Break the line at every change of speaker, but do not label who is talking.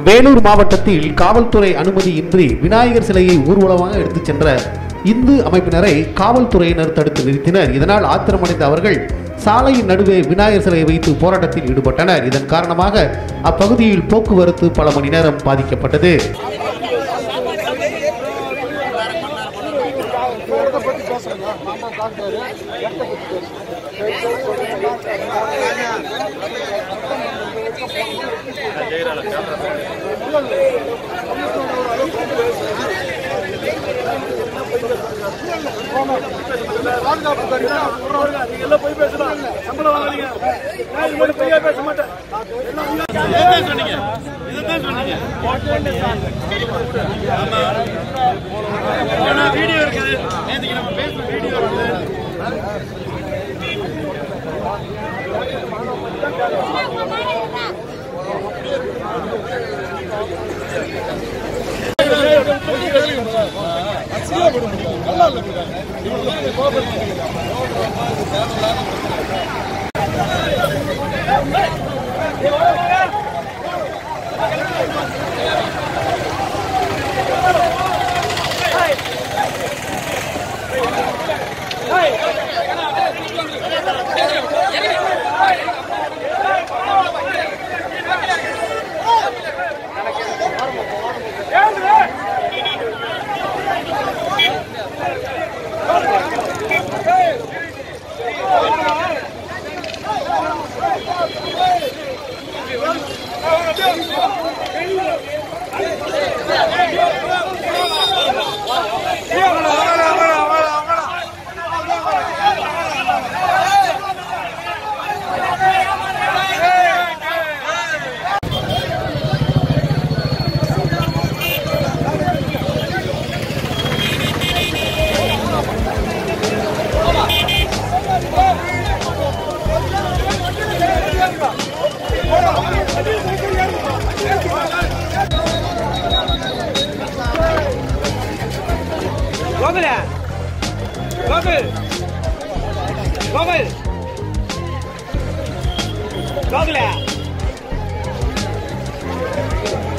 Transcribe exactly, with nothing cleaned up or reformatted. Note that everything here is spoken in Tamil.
வேலூர் மாவட்டத்தில் காவல்துறை அனுமதியின்றி விநாயகர் சிலையை ஊர்வலமாக எடுத்துச் சென்ற இந்து அமைப்பினரை காவல்துறையினர் தடுத்து நிறுத்தினர். இதனால் ஆத்திரமடைந்த அவர்கள் சாலையின் நடுவே விநாயகர் சிலையை வைத்து போராட்டத்தில் ஈடுபட்டனர். இதன் காரணமாக அப்பகுதியில் போக்குவரத்து பல மணி நேரம் பாதிக்கப்பட்டது.
வீடியோ இருக்குது, நம்ம பேசுற வீடியோ இருக்குது. Goggle! Goggle! Goggle!